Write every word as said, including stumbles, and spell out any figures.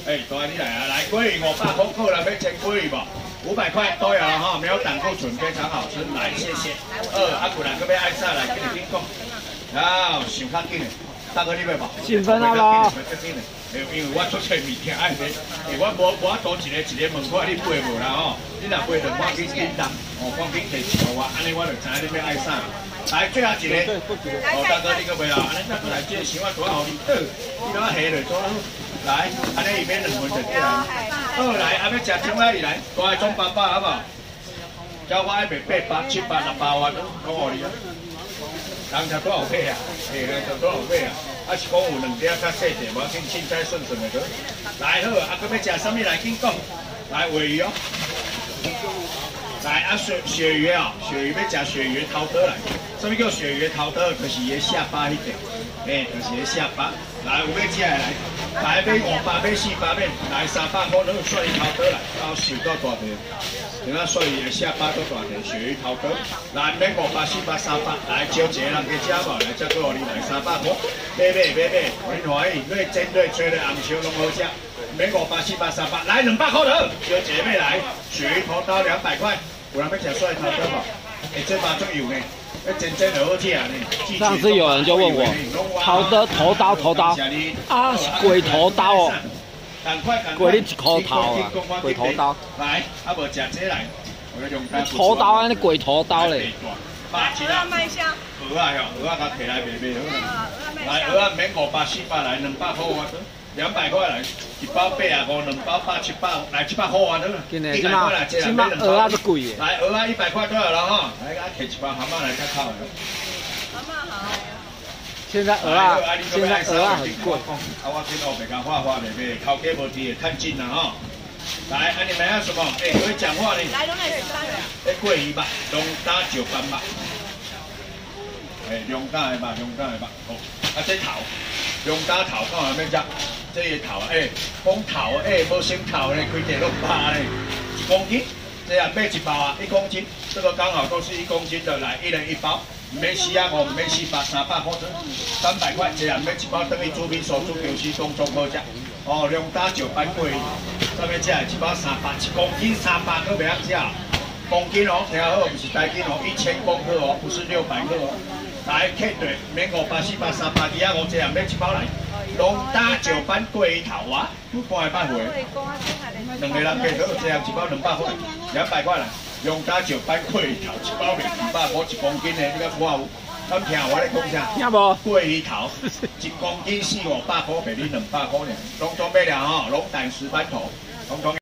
哎，大你来啊，来鲑鱼五百块，够了没？千鲑鱼不？五百块都有了哈，没有胆固醇，非常好吃。来，谢谢。二阿古兰个要爱上来，跟你听讲。好，想较紧的，大哥你要无？ 兴奋啊咯！ 因为我出钱物件爱买，因为我无无多一个一个问看你买无啦吼，你若买就赶紧订单，哦，赶紧提一我，安尼我就知影你要爱啥。来，最后一个，哦，大哥你个袂啦，安尼再过来，这想法多好你，呃，你攞下来做好。来，安尼伊免两份就对啦。好来，阿要食中海里来，大个中八百好不好？叫我爱卖八百、七百、六百万，讲互你啊。人食多少买啊？嘿，人食多少买啊？啊是讲有两点较细者，无要紧，凊彩顺顺的得。来好，啊，佮要食啥物来紧讲？来鲔鱼哦。来啊，鳕鳕鱼啊，鳕鱼要食鳕鱼头刀来。什么叫鳕鱼头刀？就是伊下巴迄块，诶，就是伊下巴。来，有要食的来。来买五百，买四百面，来三百块，你算伊头刀来，到手到大条，等下算伊下巴到大条，鳕鱼头刀。来买五百、四百、三百，来招一个人去吃无？来，再过你来三百块，买买买买，恁欢喜，你煎对吹对红烧拢好食。买五百、四百、三百，来两百块头，招一个要来，鳕鱼头刀两百块，有人要吃蒜头刀无？哎，这把仲有呢。 真真好吃啊！ 上次有人就问我，头的头刀头刀啊，是鬼头刀哦，鬼你一颗头啊，鬼头刀。 来，啊无食这来，我要用头刀啊，那鬼头刀嘞。 八斤啊，卖虾。鹅啊哟，鹅啊，甲摕来卖卖好。来，鹅啊免五百四百来，两百块啊，两百块来，一包八啊五，两包八七百，来七百块啊，得。 今日即马即马鹅啊都贵诶。 来，鹅啊一百块都有了哈，来，啊摕一包蛤蟆来再烤。 蛤蟆好。 现在鹅啊，现在鹅啊很贵。 啊，我今后袂讲画画卖卖，头家无滴，趁钱啦吼。来，啊你们要什么？哎，会讲话呢？ 来，龙来十三了。 哎，桂鱼吧，龙打九斑吧。哎，龙打的吧，龙打的吧。好，啊这头，龙打头看下面只，这个头哎，讲头哎，无先头嘞，开地落巴嘞，一公斤。这样买一包啊，一公斤，这个刚好都是一公斤的，来一人一包。 免四啊五，免四百，三百块钱，三百块，这样买一包等于煮面所煮牛翅公中好食。哦，龙打九斑桂，上面这一包三百，一公斤三百个袂晓食，公斤哦，听好，不是台斤哦，一千公克哦，不是六百克哦。来，客对，免五百、四百、三百，二啊五这样买一包来。龙打九斑桂头啊，半个半回，两个人客都这样一包两百块，两百块来。 用打九斑桂鱼头，一包面二百块一公斤的，你讲我有？敢听我咧讲啥？ 听无？ 桂鱼头一公斤四五百块，卖你两百块呢，拢总买了吼，龙胆石斑头，统统。